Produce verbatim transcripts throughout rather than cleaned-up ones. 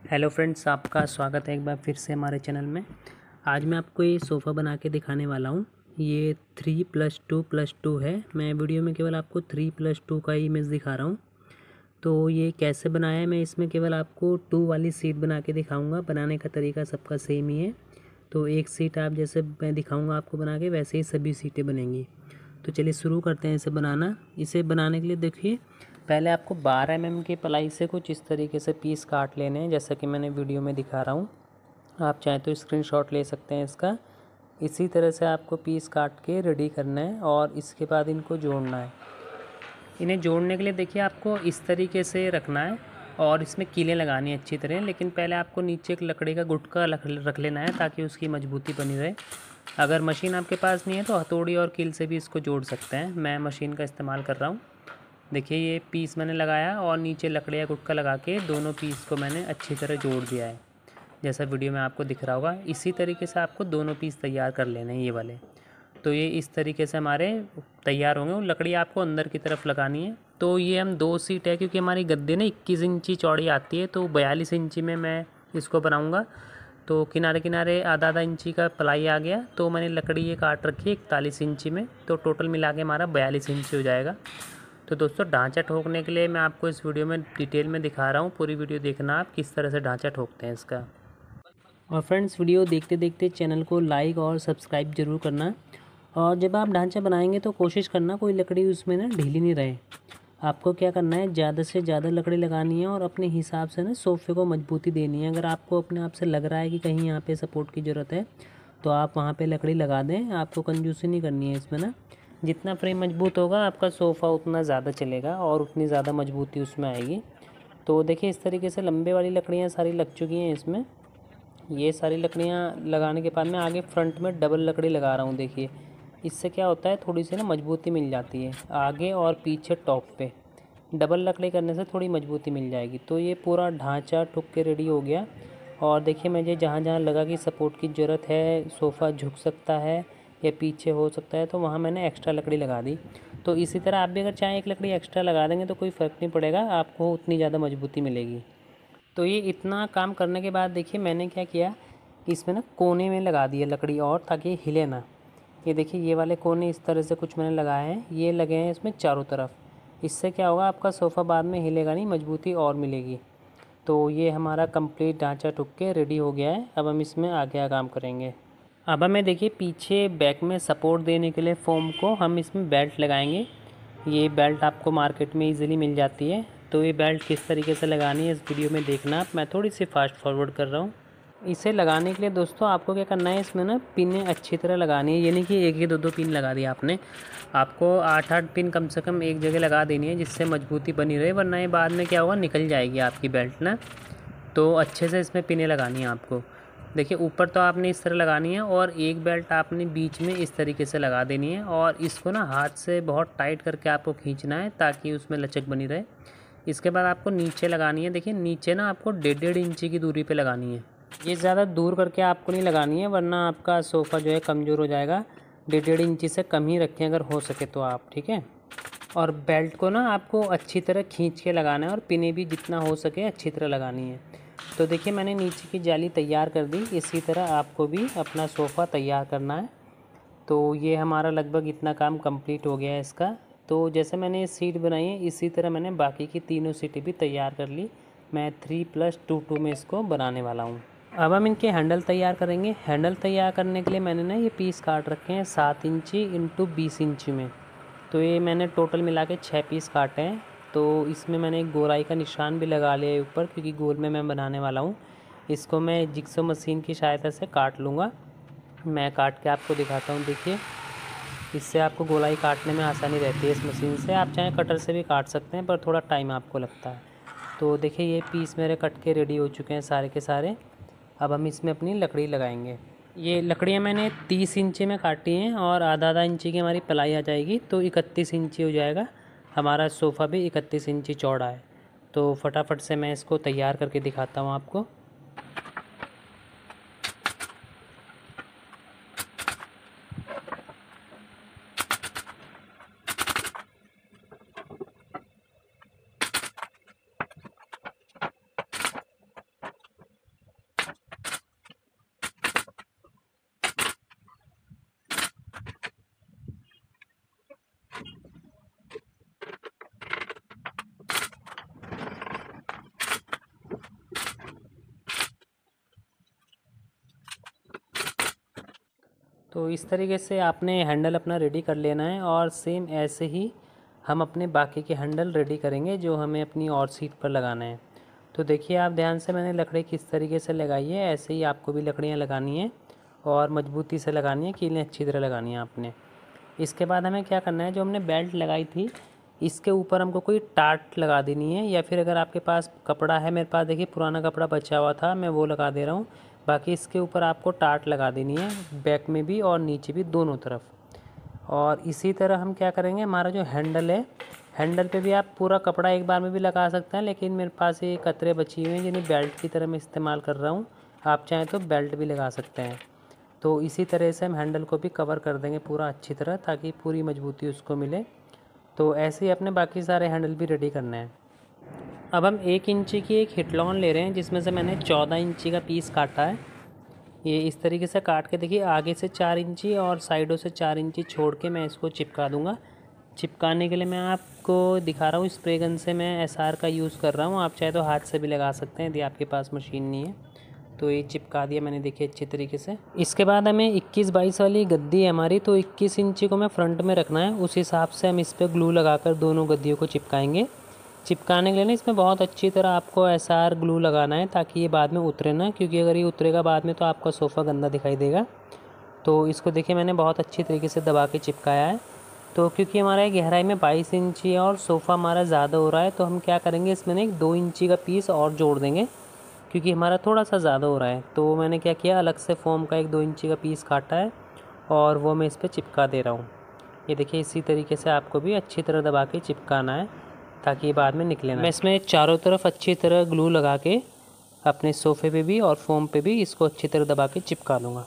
Hello friends, आपका स्वागत है एक बार फिर से हमारे चैनल में। आज मैं आपको ये सोफ़ा बना के दिखाने वाला हूँ। ये three plus two plus two है। मैं वीडियो में केवल आपको थ्री प्लस टू का ही इमेज दिखा रहा हूँ। तो ये कैसे बनाया है, मैं इसमें केवल आपको टू वाली सीट बना के दिखाऊँगा। बनाने का तरीका सबका सेम ही है। तो एक सीट आप जैसे मैं दिखाऊँगा आपको बना के, वैसे ही सभी सीटें बनेंगी। तो चलिए शुरू करते हैं इसे बनाना। इसे बनाने के लिए देखिए, पहले आपको बारह एम एम की प्लाई से कुछ इस तरीके से पीस काट लेने हैं, जैसा कि मैंने वीडियो में दिखा रहा हूँ। आप चाहें तो स्क्रीनशॉट ले सकते हैं इसका। इसी तरह से आपको पीस काट के रेडी करना है और इसके बाद इनको जोड़ना है। इन्हें जोड़ने के लिए देखिए आपको इस तरीके से रखना है और इसमें कीलें लगानी है अच्छी तरह। लेकिन पहले आपको नीचे एक लकड़ी का गुटका रख लेना है ताकि उसकी मजबूती बनी रहे। अगर मशीन आपके पास नहीं है तो हथौड़ी और कील से भी इसको जोड़ सकते हैं। मैं मशीन का इस्तेमाल कर रहा हूँ। देखिए ये पीस मैंने लगाया और नीचे लकड़ी या गुटका लगा के दोनों पीस को मैंने अच्छी तरह जोड़ दिया है, जैसा वीडियो में आपको दिख रहा होगा। इसी तरीके से आपको दोनों पीस तैयार कर लेने हैं ये वाले। तो ये इस तरीके से हमारे तैयार होंगे और लकड़ी आपको अंदर की तरफ लगानी है। तो ये हम दो सीट है, क्योंकि हमारी गद्दे ना इक्कीस इंची चौड़ी आती है, तो बयालीस इंची में मैं इसको बनाऊँगा। तो किनारे किनारे आधा आधा इंची का प्लाई आ गया, तो मैंने लकड़ी ये काट रखी है इकतालीस इंची में। तो टोटल मिला के हमारा बयालीस इंची हो जाएगा। तो दोस्तों, ढांचा ठोकने के लिए मैं आपको इस वीडियो में डिटेल में दिखा रहा हूँ। पूरी वीडियो देखना आप किस तरह से ढांचा ठोकते हैं इसका। और फ्रेंड्स, वीडियो देखते देखते चैनल को लाइक और सब्सक्राइब जरूर करना। और जब आप ढांचा बनाएंगे तो कोशिश करना कोई लकड़ी उसमें ना ढीली नहीं रहे। आपको क्या करना है, ज़्यादा से ज़्यादा लकड़ी लगानी है और अपने हिसाब से ना सोफ़े को मजबूती देनी है। अगर आपको अपने आप से लग रहा है कि कहीं यहाँ पे सपोर्ट की ज़रूरत है तो आप वहाँ पे लकड़ी लगा दें। आपको कंजूसी नहीं करनी है इसमें ना। जितना फ्रेम मजबूत होगा आपका सोफ़ा उतना ज़्यादा चलेगा और उतनी ज़्यादा मजबूती उसमें आएगी। तो देखिए इस तरीके से लंबे वाली लकड़ियाँ सारी लग चुकी हैं इसमें। ये सारी लकड़ियाँ लगाने के बाद मैं आगे फ्रंट में डबल लकड़ी लगा रहा हूँ। देखिए इससे क्या होता है, थोड़ी सी ना मजबूती मिल जाती है आगे और पीछे टॉप पे। डबल लकड़ी करने से थोड़ी मजबूती मिल जाएगी। तो ये पूरा ढांचा ठुक के रेडी हो गया। और देखिए मुझे जहाँ जहाँ लगा कि सपोर्ट की ज़रूरत है, सोफ़ा झुक सकता है या पीछे हो सकता है, तो वहाँ मैंने एक्स्ट्रा लकड़ी लगा दी। तो इसी तरह आप भी अगर चाहें एक लकड़ी एक्स्ट्रा लगा देंगे तो कोई फ़र्क नहीं पड़ेगा, आपको उतनी ज़्यादा मजबूती मिलेगी। तो ये इतना काम करने के बाद देखिए मैंने क्या किया, इसमें ना कोने में लगा दिया लकड़ी और, ताकि हिले ना। ये देखिए ये वाले कोने इस तरह से कुछ मैंने लगाए हैं, ये लगे हैं इसमें चारों तरफ। इससे क्या होगा, आपका सोफ़ा बाद में हिलेगा नहीं, मजबूती और मिलेगी। तो ये हमारा कंप्लीट ढांचा ठुक के रेडी हो गया है। अब हम इसमें आगे का काम करेंगे। अब हमें देखिए पीछे बैक में सपोर्ट देने के लिए फोम को हम इसमें बेल्ट लगाएंगे। ये बेल्ट आपको मार्केट में इजीली मिल जाती है। तो ये बेल्ट किस तरीके से लगानी है इस वीडियो में देखना आप। मैं थोड़ी सी फास्ट फॉरवर्ड कर रहा हूँ। इसे लगाने के लिए दोस्तों आपको क्या करना है, इसमें ना पिनें अच्छी तरह लगानी है। ये नहीं कि एक ही दो दो पिन लगा दी आपने, आपको आठ आठ पिन कम से कम एक जगह लगा देनी है, जिससे मजबूती बनी रहे। वरना ये बाद में क्या होगा, निकल जाएगी आपकी बेल्ट ना। तो अच्छे से इसमें पिनें लगानी है आपको। देखिए ऊपर तो आपने इस तरह लगानी है और एक बेल्ट आपने बीच में इस तरीके से लगा देनी है। और इसको ना हाथ से बहुत टाइट करके आपको खींचना है ताकि उसमें लचक बनी रहे। इसके बाद आपको नीचे लगानी है। देखिए नीचे ना आपको डेढ़ डेढ़ इंची की दूरी पे लगानी है। ये ज़्यादा दूर करके आपको नहीं लगानी है, वरना आपका सोफ़ा जो है कमज़ोर हो जाएगा। डेढ़ डेढ़ इंची से कम ही रखें अगर हो सके तो आप, ठीक है। और बेल्ट को ना आपको अच्छी तरह खींच के लगाना है और पिने भी जितना हो सके अच्छी तरह लगानी है। तो देखिए मैंने नीचे की जाली तैयार कर दी। इसी तरह आपको भी अपना सोफ़ा तैयार करना है। तो ये हमारा लगभग इतना काम कंप्लीट हो गया है इसका। तो जैसे मैंने सीट बनाई है इसी तरह मैंने बाकी की तीनों सीटें भी तैयार कर ली। मैं थ्री प्लस टू टू में इसको बनाने वाला हूँ। अब हम इनके हैंडल तैयार करेंगे। हैंडल तैयार करने के लिए मैंने ना ये पीस काट रखे हैं सात इंची इंटू बीस इंची में। तो ये मैंने टोटल मिला के छः पीस काटे हैं। तो इसमें मैंने एक गोलाई का निशान भी लगा लिया है ऊपर, क्योंकि गोल में मैं बनाने वाला हूँ। इसको मैं जिक्सो मशीन की सहायता से काट लूँगा। मैं काट के आपको दिखाता हूँ। देखिए इससे आपको गोलाई काटने में आसानी रहती है इस मशीन से। आप चाहें कटर से भी काट सकते हैं, पर थोड़ा टाइम आपको लगता है। तो देखिए ये पीस मेरे कट के रेडी हो चुके हैं सारे के सारे। अब हम इसमें अपनी लकड़ी लगाएंगे। ये लकड़ियाँ मैंने तीस इंची में काटी हैं और आधा आधा इंची की हमारी पलाई आ जाएगी, तो इकतीस इंची हो जाएगा। हमारा सोफ़ा भी इकतीस इंची चौड़ा है। तो फटाफट से मैं इसको तैयार करके दिखाता हूँ आपको। तो इस तरीके से आपने हैंडल अपना रेडी कर लेना है और सेम ऐसे ही हम अपने बाकी के हैंडल रेडी करेंगे जो हमें अपनी और सीट पर लगाना है। तो देखिए आप ध्यान से मैंने लकड़ी किस तरीके से लगाई है, ऐसे ही आपको भी लकड़ियाँ लगानी है और मजबूती से लगानी है, कीलें अच्छी तरह लगानी है आपने। इसके बाद हमें क्या करना है, जो हमने बेल्ट लगाई थी इसके ऊपर हमको कोई टाट लगा देनी है, या फिर अगर आपके पास कपड़ा है, मेरे पास देखिए पुराना कपड़ा बचा हुआ था मैं वो लगा दे रहा हूँ। बाकी इसके ऊपर आपको टाट लगा देनी है, बैक में भी और नीचे भी दोनों तरफ। और इसी तरह हम क्या करेंगे, हमारा जो हैंडल है हैंडल पे भी आप पूरा कपड़ा एक बार में भी लगा सकते हैं, लेकिन मेरे पास ये कतरे बची हुई हैं जिन्हें बेल्ट की तरह मैं इस्तेमाल कर रहा हूँ। आप चाहें तो बेल्ट भी लगा सकते हैं। तो इसी तरह से हम हैंडल को भी कवर कर देंगे पूरा अच्छी तरह, ताकि पूरी मजबूती उसको मिले। तो ऐसे ही अपने बाकी सारे हैंडल भी रेडी करने हैं। अब हम एक इंची की एक हिटलॉन ले रहे हैं, जिसमें से मैंने चौदह इंची का पीस काटा है। ये इस तरीके से काट के देखिए, आगे से चार इंची और साइडों से चार इंची छोड़ के मैं इसको चिपका दूंगा। चिपकाने के लिए मैं आपको दिखा रहा हूँ, स्प्रे गन से मैं एस आर का यूज़ कर रहा हूँ। आप चाहे तो हाथ से भी लगा सकते हैं यदि आपके पास मशीन नहीं है। तो ये चिपका दिया मैंने, देखिए अच्छी तरीके से। इसके बाद हमें इक्कीस बाईस वाली गद्दी है हमारी, तो इक्कीस इंची को मैं फ्रंट में रखना है, उस हिसाब से हम इस पर ग्लू लगाकर दोनों गद्दियों को चिपकाएंगे। चिपकाने के लिए ना इसमें बहुत अच्छी तरह आपको एस आर ग्लू लगाना है, ताकि ये बाद में उतरे ना, क्योंकि अगर ये उतरेगा बाद में तो आपका सोफ़ा गंदा दिखाई देगा। तो इसको देखिए मैंने बहुत अच्छी तरीके से दबा के चिपकाया है। तो क्योंकि हमारा गहराई में बाईस इंची है और सोफ़ा हमारा ज़्यादा हो रहा है, तो हम क्या करेंगे, इसमें एक दो इंची का पीस और जोड़ देंगे, क्योंकि हमारा थोड़ा सा ज़्यादा हो रहा है। तो मैंने क्या किया, अलग से फोम का एक दो इंची का पीस काटा है और वो मैं इस पर चिपका दे रहा हूँ। ये देखिए इसी तरीके से आपको भी अच्छी तरह दबा के चिपकाना है, ताकि ये बाद में निकले ना। मैं इसमें चारों तरफ अच्छी तरह ग्लू लगा के अपने सोफ़े पे भी और फोम पे भी इसको अच्छी तरह दबा के चिपका लूँगा।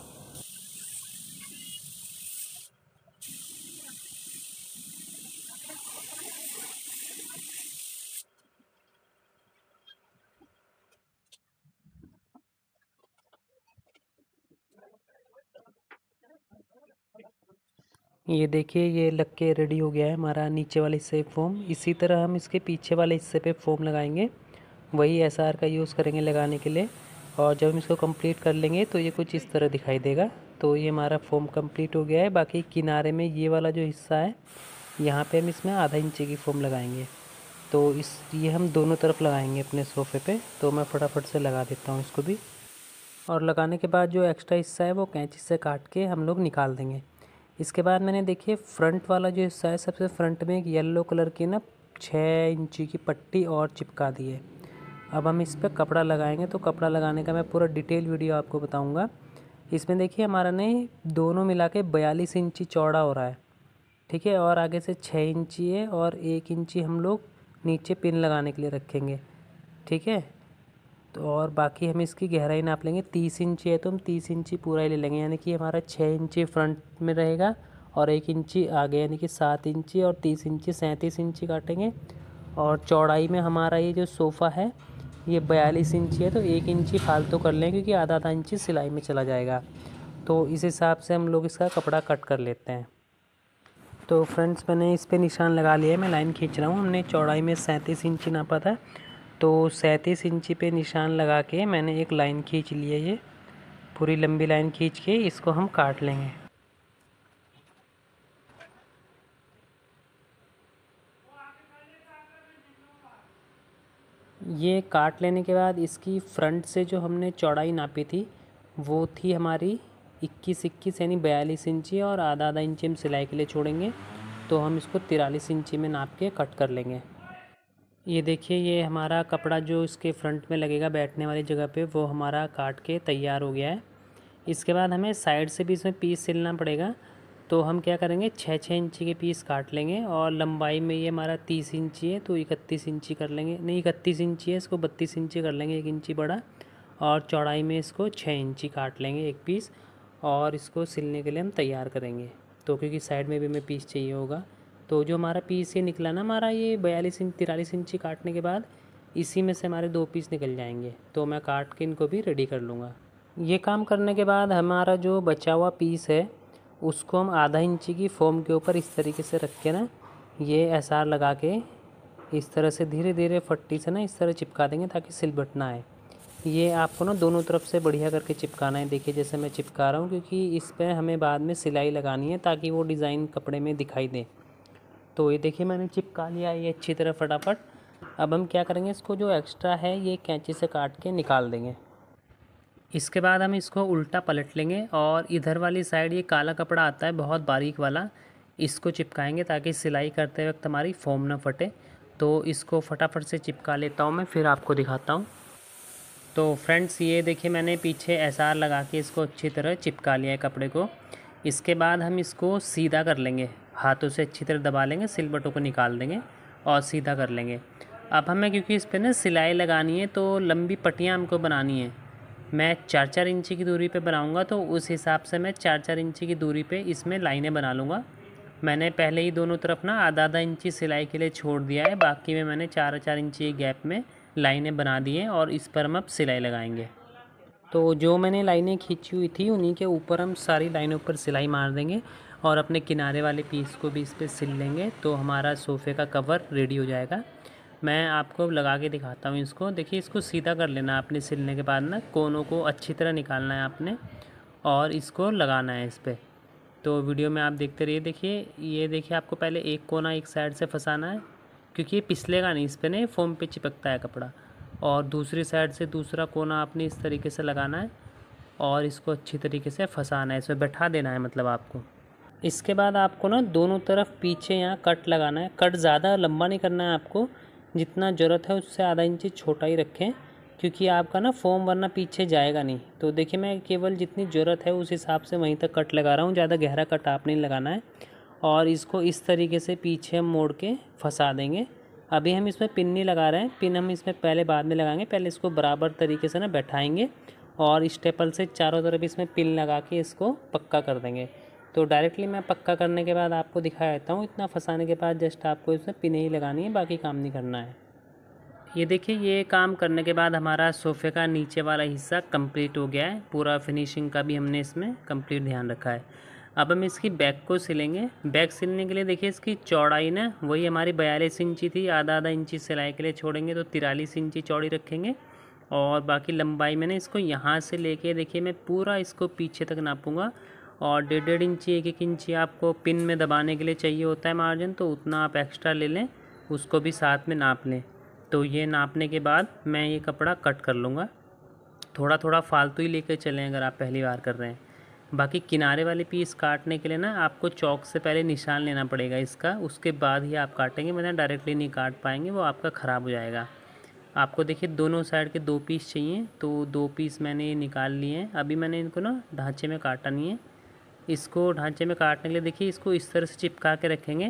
ये देखिए ये लग के रेडी हो गया है हमारा नीचे वाले हिस्से फोम। इसी तरह हम इसके पीछे वाले हिस्से पे फोम लगाएंगे, वही एस आर का यूज़ करेंगे लगाने के लिए। और जब हम इसको कंप्लीट कर लेंगे तो ये कुछ इस तरह दिखाई देगा। तो ये हमारा फोम कंप्लीट हो गया है। बाकी किनारे में ये वाला जो हिस्सा है, यहाँ पे हम इसमें आधा इंची की फोम लगाएंगे। तो इस ये हम दोनों तरफ लगाएंगे अपने सोफ़े पे। तो मैं फटाफट से लगा देता हूँ इसको भी। और लगाने के बाद जो एक्स्ट्रा हिस्सा है वो कैंची से काट के हम लोग निकाल देंगे। इसके बाद मैंने देखिए फ्रंट वाला जो हिस्सा है, सबसे फ्रंट में एक येलो कलर की ना छः इंची की पट्टी और चिपका दी है। अब हम इस पर कपड़ा लगाएंगे। तो कपड़ा लगाने का मैं पूरा डिटेल वीडियो आपको बताऊंगा। इसमें देखिए हमारा ने दोनों मिला के बयालीस इंची चौड़ा हो रहा है, ठीक है। और आगे से छः इंची है और एक इंची हम लोग नीचे पिन लगाने के लिए रखेंगे, ठीक है। तो और बाकी हम इसकी गहराई नाप लेंगे। तीस इंची है तो हम तीस इंची पूरा ही ले लेंगे, यानी कि हमारा छः इंची फ्रंट में रहेगा और एक इंची आगे, यानी कि सात इंची और तीस इंची सैंतीस इंची काटेंगे। और चौड़ाई में हमारा ये जो सोफ़ा है ये बयालीस इंची है, तो एक इंची फालतू कर लें, क्योंकि आधा आधा इंची सिलाई में चला जाएगा। तो इस हिसाब से हम लोग इसका कपड़ा कट कर लेते हैं। तो फ्रेंड्स मैंने इस पर निशान लगा लिया है, मैं लाइन खींच रहा हूँ। हमने चौड़ाई में सैंतीस इंची नापा था, तो सैंतीस इंची पे निशान लगा के मैंने एक लाइन खींच ली है। ये पूरी लंबी लाइन खींच के इसको हम काट लेंगे। ये काट लेने के बाद इसकी फ्रंट से जो हमने चौड़ाई नापी थी वो थी हमारी इक्कीस इक्कीस यानी बयालीस इंची, और आधा आधा इंची हम सिलाई के लिए छोड़ेंगे। तो हम इसको तिरालीस इंची में नाप के कट कर लेंगे। ये देखिए ये हमारा कपड़ा जो इसके फ्रंट में लगेगा बैठने वाली जगह पे, वो हमारा काट के तैयार हो गया है। इसके बाद हमें साइड से भी इसमें पीस सिलना पड़ेगा। तो हम क्या करेंगे, छः छः इंची के पीस काट लेंगे। और लंबाई में ये हमारा तीस इंची है तो इकतीस इंची कर लेंगे, नहीं इकतीस इंची है, इसको बत्तीस इंची कर लेंगे, एक इंची बड़ा। और चौड़ाई में इसको छः इंची काट लेंगे एक पीस, और इसको सिलने के लिए हम तैयार करेंगे। तो क्योंकि साइड में भी हमें पीस चाहिए होगा, तो जो हमारा पीस ये निकला ना हमारा, ये बयालीस इंच तिरालीस इंची काटने के बाद इसी में से हमारे दो पीस निकल जाएंगे। तो मैं काट के इनको भी रेडी कर लूँगा। ये काम करने के बाद हमारा जो बचा हुआ पीस है उसको हम आधा इंची की फोम के ऊपर इस तरीके से रख के ना, ये एस आर लगा के इस तरह से धीरे धीरे फट्टी से ना इस तरह चिपका देंगे, ताकि सिलबट ना आए। ये आपको ना दोनों तरफ से बढ़िया करके चिपकाना है। देखिए जैसे मैं चिपका रहा हूँ, क्योंकि इस पर हमें बाद में सिलाई लगानी है ताकि वो डिज़ाइन कपड़े में दिखाई दे। तो ये देखिए मैंने चिपका लिया ये अच्छी तरह फटाफट। अब हम क्या करेंगे, इसको जो एक्स्ट्रा है ये कैंची से काट के निकाल देंगे। इसके बाद हम इसको उल्टा पलट लेंगे और इधर वाली साइड ये काला कपड़ा आता है बहुत बारीक वाला, इसको चिपकाएंगे ताकि सिलाई करते वक्त हमारी फोम ना फटे। तो इसको फटाफट से चिपका लेता हूँ मैं, फिर आपको दिखाता हूँ। तो फ्रेंड्स ये देखिए मैंने पीछे एस आर लगा के इसको अच्छी तरह चिपका लिया है कपड़े को। इसके बाद हम इसको सीधा कर लेंगे, हाथों से अच्छी तरह दबा लेंगे, सिलबटों को निकाल देंगे और सीधा कर लेंगे। अब हमें क्योंकि इस पर ना सिलाई लगानी है तो लंबी पट्टियाँ हमको बनानी है। मैं चार चार इंची की दूरी पे बनाऊंगा, तो उस हिसाब से मैं चार चार इंची की दूरी पे इसमें लाइनें बना लूँगा। मैंने पहले ही दोनों तरफ ना आधा आधा इंची सिलाई के लिए छोड़ दिया है, बाकी में मैंने चार चार इंची गैप में लाइनें बना दी हैं और इस पर हम अब सिलाई लगाएंगे। तो जो मैंने लाइनें खींची हुई थी उन्हीं के ऊपर हम सारी लाइनों पर सिलाई मार देंगे और अपने किनारे वाले पीस को भी इस पर सिल लेंगे, तो हमारा सोफ़े का कवर रेडी हो जाएगा। मैं आपको लगा के दिखाता हूँ इसको। देखिए इसको सीधा कर लेना आपने, सिलने के बाद ना कोनों को अच्छी तरह निकालना है आपने और इसको लगाना है इस पर। तो वीडियो में आप देखते रहिए। देखिए ये देखिए आपको पहले एक कोना एक साइड से फंसाना है, क्योंकि ये पिछलेगा नहीं, इस पर नहीं फोम पे चिपकता है कपड़ा। और दूसरी साइड से दूसरा कोना आपने इस तरीके से लगाना है और इसको अच्छी तरीके से फंसाना है, इसमें बैठा देना है मतलब आपको। इसके बाद आपको ना दोनों तरफ पीछे यहाँ कट लगाना है। कट ज़्यादा लंबा नहीं करना है आपको, जितना ज़रूरत है उससे आधा इंची छोटा ही रखें, क्योंकि आपका ना फोम वरना पीछे जाएगा नहीं। तो देखिए मैं केवल जितनी ज़रूरत है उस हिसाब से वहीं तक कट लगा रहा हूँ, ज़्यादा गहरा कट आप नहीं लगाना है। और इसको इस तरीके से पीछे हम मोड़ के फंसा देंगे। अभी हम इसमें पिन नहीं लगा रहे हैं, पिन हम इसमें पहले बाद में लगाएंगे। पहले इसको बराबर तरीके से ना बैठाएंगे और स्टेपल से चारों तरफ इसमें पिन लगा के इसको पक्का कर देंगे। तो डायरेक्टली मैं पक्का करने के बाद आपको दिखा देता हूँ। इतना फंसाने के बाद जस्ट आपको इसमें पिन ही लगानी है, बाकी काम नहीं करना है। ये देखिए ये काम करने के बाद हमारा सोफ़े का नीचे वाला हिस्सा कंप्लीट हो गया है। पूरा फिनिशिंग का भी हमने इसमें कंप्लीट ध्यान रखा है। अब हम इसकी बैक को सिलेंगे। बैक सिलने के लिए देखिए इसकी चौड़ाई ना वही हमारी बयालीस इंची थी, आधा आधा इंची सिलाई के लिए छोड़ेंगे तो तिरालीस इंची चौड़ी रखेंगे। और बाकी लंबाई में ना इसको यहाँ से लेके देखिए मैं पूरा इसको पीछे तक नापूंगा। और डेढ़ डेढ़ इंची एक एक इंची आपको पिन में दबाने के लिए चाहिए होता है मार्जिन, तो उतना आप एक्स्ट्रा ले लें, उसको भी साथ में नाप लें। तो ये नापने के बाद मैं ये कपड़ा कट कर लूँगा। थोड़ा थोड़ा फालतू ही लेकर चलें अगर आप पहली बार कर रहे हैं। बाकी किनारे वाले पीस काटने के लिए ना आपको चौक से पहले निशान लेना पड़ेगा इसका, उसके बाद ही आप काटेंगे, मतलब डायरेक्टली नहीं काट पाएंगे, वो आपका ख़राब हो जाएगा। आपको देखिए दोनों साइड के दो पीस चाहिए, तो दो पीस मैंने निकाल लिए हैं। अभी मैंने इनको ना ढांचे में काटा नहीं है। इसको ढांचे में काटने के लिए देखिए इसको इस तरह से चिपका के रखेंगे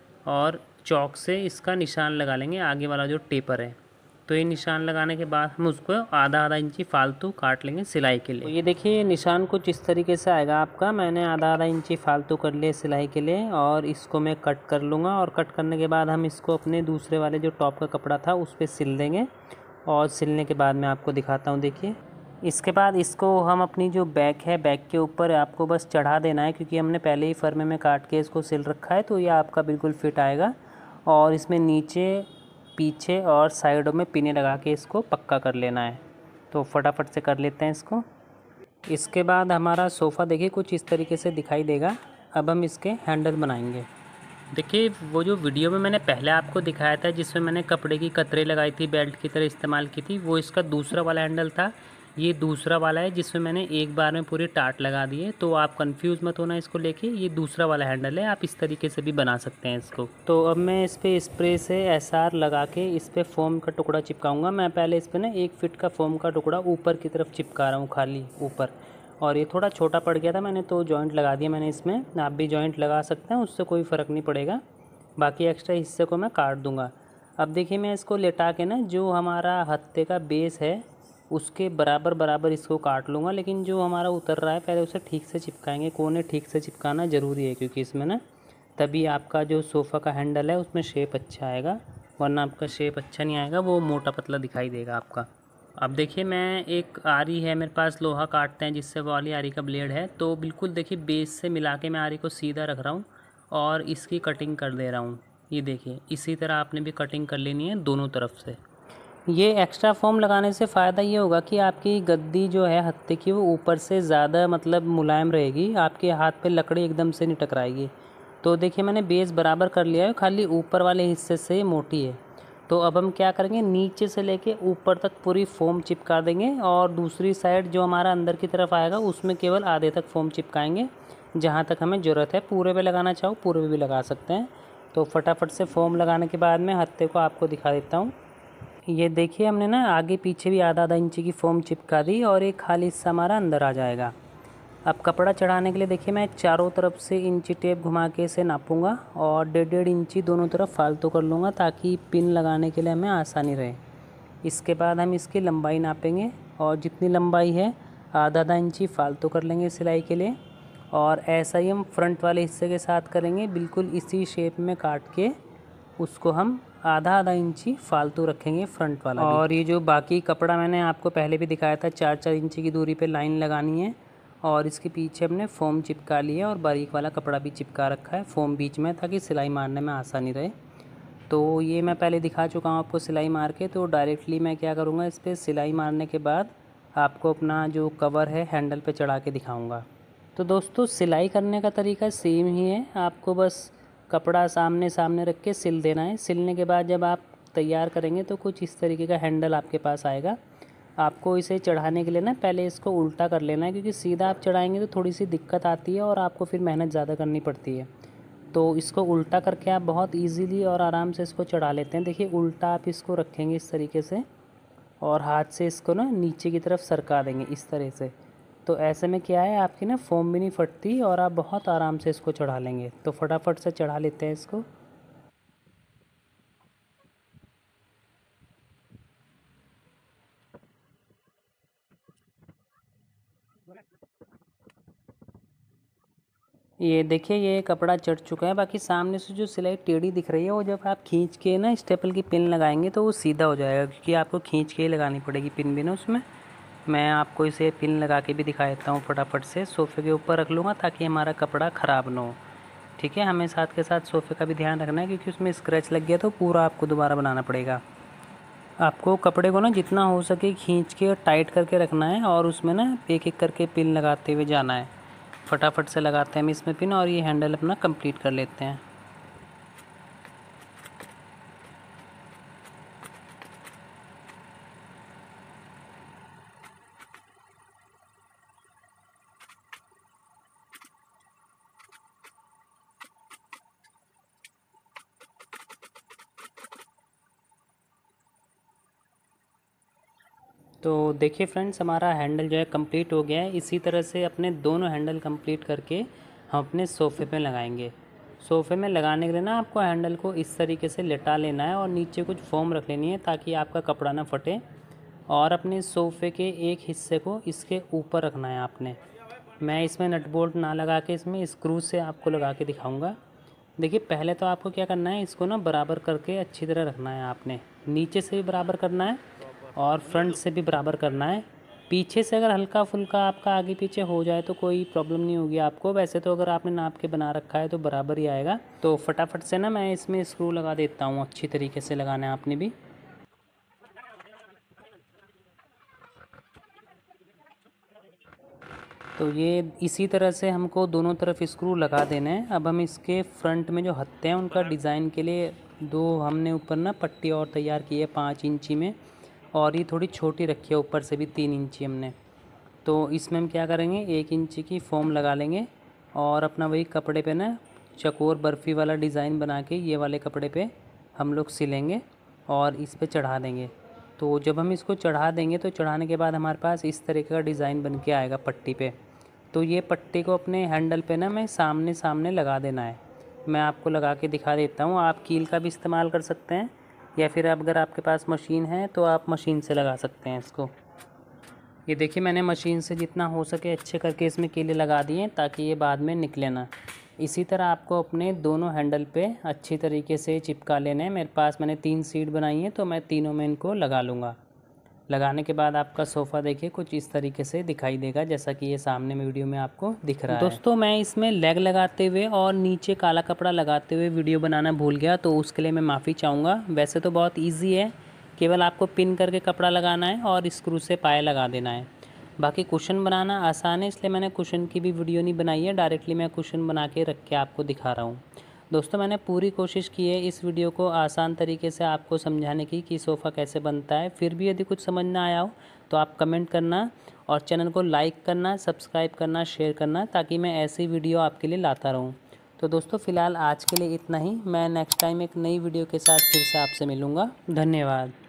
और चौक से इसका निशान लगा लेंगे, आगे वाला जो टेपर है। तो ये निशान लगाने के बाद हम उसको आधा आधा इंची फालतू काट लेंगे सिलाई के लिए। तो ये देखिए निशान कुछ इस तरीके से आएगा आपका। मैंने आधा आधा इंची फालतू कर लिए सिलाई के लिए और इसको मैं कट कर लूँगा। और कट करने के बाद हम इसको अपने दूसरे वाले जो टॉप का कपड़ा था उस पर सिल देंगे और सिलने के बाद मैं आपको दिखाता हूँ। देखिए इसके बाद इसको हम अपनी जो बैक है, बैक के ऊपर आपको बस चढ़ा देना है, क्योंकि हमने पहले ही फर्मे में काट के इसको सिल रखा है, तो ये आपका बिल्कुल फिट आएगा। और इसमें नीचे पीछे और साइडों में पिने लगा के इसको पक्का कर लेना है। तो फटाफट से कर लेते हैं इसको। इसके बाद हमारा सोफ़ा देखिए कुछ इस तरीके से दिखाई देगा। अब हम इसके हैंडल बनाएंगे। देखिए वो जो वीडियो में मैंने पहले आपको दिखाया था जिसमें मैंने कपड़े की कतरे लगाई थी, बेल्ट की तरह इस्तेमाल की थी, वो इसका दूसरा वाला हैंडल था। ये दूसरा वाला है जिसमें मैंने एक बार में पूरी टाट लगा दी है, तो आप कंफ्यूज मत होना इसको लेके। ये दूसरा वाला हैंडल है, आप इस तरीके से भी बना सकते हैं इसको। तो अब मैं इस पर स्प्रे से एस आर लगा के इस पर फोम का टुकड़ा चिपकाऊंगा। मैं पहले इस पर ना एक फिट का फोम का टुकड़ा ऊपर की तरफ चिपका रहा हूँ, खाली ऊपर। और ये थोड़ा छोटा पड़ गया था, मैंने तो जॉइंट लगा दिया मैंने इसमें। आप भी जॉइंट लगा सकते हैं, उससे कोई फ़र्क नहीं पड़ेगा। बाकी एक्स्ट्रा हिस्से को मैं काट दूँगा। अब देखिए मैं इसको लेटा के ना जो हमारा हत्थे का बेस है उसके बराबर बराबर इसको काट लूँगा। लेकिन जो हमारा उतर रहा है पहले उसे ठीक से चिपकाएंगे। कोने ठीक से चिपकाना ज़रूरी है, क्योंकि इसमें ना तभी आपका जो सोफ़ा का हैंडल है उसमें शेप अच्छा आएगा, वरना आपका शेप अच्छा नहीं आएगा, वो मोटा पतला दिखाई देगा आपका। अब देखिए मैं एक आरी है मेरे पास, लोहा काटते हैं जिससे वो वाली आरी का ब्लेड है, तो बिल्कुल देखिए बेस से मिला के मैं आरी को सीधा रख रहा हूँ और इसकी कटिंग कर दे रहा हूँ। ये देखिए इसी तरह आपने भी कटिंग कर लेनी है दोनों तरफ से। ये एक्स्ट्रा फोम लगाने से फ़ायदा ये होगा कि आपकी गद्दी जो है हत्थे की वो ऊपर से ज़्यादा मतलब मुलायम रहेगी, आपके हाथ पे लकड़ी एकदम से नहीं टकराएगी। तो देखिए मैंने बेस बराबर कर लिया है, खाली ऊपर वाले हिस्से से मोटी है। तो अब हम क्या करेंगे, नीचे से लेके ऊपर तक पूरी फोम चिपका देंगे और दूसरी साइड जो हमारा अंदर की तरफ आएगा उसमें केवल आधे तक फोम चिपकाएंगे, जहाँ तक हमें ज़रूरत है। पूरे पे लगाना चाहो पूरे पे भी लगा सकते हैं। तो फटाफट से फोम लगाने के बाद में हत्थे को आपको दिखा देता हूँ। ये देखिए हमने ना आगे पीछे भी आधा आधा इंची की फोम चिपका दी और एक खाली हिस्सा हमारा अंदर आ जाएगा। अब कपड़ा चढ़ाने के लिए देखिए मैं चारों तरफ से इंची टेप घुमा के इसे नापूंगा और डेढ़ डेढ़ इंची दोनों तरफ फालतू कर लूँगा ताकि पिन लगाने के लिए हमें आसानी रहे। इसके बाद हम इसकी लंबाई नापेंगे और जितनी लंबाई है आधा आधा इंची फालतू कर लेंगे सिलाई के लिए। और ऐसा ही हम फ्रंट वाले हिस्से के साथ करेंगे, बिल्कुल इसी शेप में काट के उसको हम आधा आधा इंची फालतू रखेंगे फ्रंट वाला। और ये जो बाकी कपड़ा मैंने आपको पहले भी दिखाया था, चार चार इंची की दूरी पे लाइन लगानी है और इसके पीछे हमने फोम चिपका ली है और बारीक वाला कपड़ा भी चिपका रखा है फोम बीच में, ताकि सिलाई मारने में आसानी रहे। तो ये मैं पहले दिखा चुका हूँ आपको सिलाई मार के। तो डायरेक्टली मैं क्या करूँगा, इस पर सिलाई मारने के बाद आपको अपना जो कवर है हैंडल पे चढ़ा के दिखाऊँगा। तो दोस्तों सिलाई करने का तरीका सेम ही है, आपको बस कपड़ा सामने सामने रख के सिल देना है। सिलने के बाद जब आप तैयार करेंगे तो कुछ इस तरीके का हैंडल आपके पास आएगा। आपको इसे चढ़ाने के लिए ना पहले इसको उल्टा कर लेना है, क्योंकि सीधा आप चढ़ाएंगे तो थोड़ी सी दिक्कत आती है और आपको फिर मेहनत ज़्यादा करनी पड़ती है। तो इसको उल्टा करके आप बहुत ईजीली और आराम से इसको चढ़ा लेते हैं। देखिए उल्टा आप इसको रखेंगे इस तरीके से और हाथ से इसको ना नीचे की तरफ सरका देंगे इस तरह से। तो ऐसे में क्या है, आपकी ना फोम भी नहीं फटती और आप बहुत आराम से इसको चढ़ा लेंगे। तो फटाफट से चढ़ा लेते हैं इसको। ये देखिए ये कपड़ा चढ़ चुका है। बाकी सामने से जो सिलाई टेढ़ी दिख रही है वो जब आप खींच के ना स्टेपल की पिन लगाएंगे तो वो सीधा हो जाएगा, क्योंकि आपको खींच के ही लगानी पड़ेगी पिन भी ना उसमें। मैं आपको इसे पिन लगा के भी दिखा देता हूँ। फटाफट से सोफ़े के ऊपर रख लूँगा ताकि हमारा कपड़ा ख़राब ना हो। ठीक है, हमें साथ के साथ सोफ़े का भी ध्यान रखना है, क्योंकि उसमें स्क्रैच लग गया तो पूरा आपको दोबारा बनाना पड़ेगा। आपको कपड़े को ना जितना हो सके खींच के और टाइट करके रखना है और उसमें ना एक एक करके पिन लगाते हुए जाना है। फटाफट से लगाते हैं हम इसमें पिन और ये हैंडल अपना कंप्लीट कर लेते हैं। तो देखिए फ्रेंड्स हमारा हैंडल जो है कंप्लीट हो गया है। इसी तरह से अपने दोनों हैंडल कंप्लीट करके हम अपने सोफ़े पे लगाएंगे। सोफ़े में लगाने के लिए ना आपको हैंडल को इस तरीके से लेटा लेना है और नीचे कुछ फोम रख लेनी है ताकि आपका कपड़ा ना फटे। और अपने सोफ़े के एक हिस्से को इसके ऊपर रखना है आपने। मैं इसमें नट बोल्ट ना लगा के इसमें स्क्रू से आपको लगा के दिखाऊँगा। देखिए पहले तो आपको क्या करना है, इसको ना बराबर करके अच्छी तरह रखना है आपने। नीचे से भी बराबर करना है और फ्रंट से भी बराबर करना है। पीछे से अगर हल्का फुल्का आपका आगे पीछे हो जाए तो कोई प्रॉब्लम नहीं होगी आपको। वैसे तो अगर आपने नाप के बना रखा है तो बराबर ही आएगा। तो फटाफट से ना मैं इसमें स्क्रू लगा देता हूँ। अच्छी तरीके से लगाना है आपने भी। तो ये इसी तरह से हमको दोनों तरफ स्क्रू लगा देना है। अब हम इसके फ्रंट में जो हत्थे हैं उनका डिज़ाइन के लिए दो हमने ऊपर ना पट्टी और तैयार की है पाँच इंची में, और ये थोड़ी छोटी रखी है ऊपर से भी तीन इंची हमने। तो इसमें हम क्या करेंगे, एक इंची की फोम लगा लेंगे और अपना वही कपड़े पे ना चकोर बर्फ़ी वाला डिज़ाइन बना के ये वाले कपड़े पे हम लोग सिलेंगे और इस पे चढ़ा देंगे। तो जब हम इसको चढ़ा देंगे तो चढ़ाने के बाद हमारे पास इस तरीके का डिज़ाइन बन के आएगा पट्टी पे। तो ये पट्टी को अपने हैंडल पे ना मैं सामने सामने लगा देना है। मैं आपको लगा के दिखा देता हूँ। आप कील का भी इस्तेमाल कर सकते हैं या फिर अगर आपके पास मशीन है तो आप मशीन से लगा सकते हैं इसको। ये देखिए मैंने मशीन से जितना हो सके अच्छे करके इसमें कीले लगा दिए ताकि ये बाद में निकले ना। इसी तरह आपको अपने दोनों हैंडल पे अच्छी तरीके से चिपका लेने हैं। मेरे पास मैंने तीन सीट बनाई है तो मैं तीनों में इनको लगा लूँगा। लगाने के बाद आपका सोफ़ा देखिए कुछ इस तरीके से दिखाई देगा जैसा कि ये सामने में वीडियो में आपको दिख रहा है। दोस्तों मैं इसमें लेग लगाते हुए और नीचे काला कपड़ा लगाते हुए वीडियो बनाना भूल गया, तो उसके लिए मैं माफ़ी चाहूँगा। वैसे तो बहुत ईजी है, केवल आपको पिन करके कपड़ा लगाना है और स्क्रू से पाए लगा देना है। बाकी कुशन बनाना आसान है, इसलिए मैंने कुशन की भी वीडियो नहीं बनाई है, डायरेक्टली मैं कुशन बना के रख के आपको दिखा रहा हूँ। दोस्तों मैंने पूरी कोशिश की है इस वीडियो को आसान तरीके से आपको समझाने की कि सोफ़ा कैसे बनता है। फिर भी यदि कुछ समझ ना आया हो तो आप कमेंट करना और चैनल को लाइक करना, सब्सक्राइब करना, शेयर करना, ताकि मैं ऐसी वीडियो आपके लिए लाता रहूँ। तो दोस्तों फ़िलहाल आज के लिए इतना ही। मैं नेक्स्ट टाइम एक नई वीडियो के साथ फिर से आपसे मिलूँगा। धन्यवाद।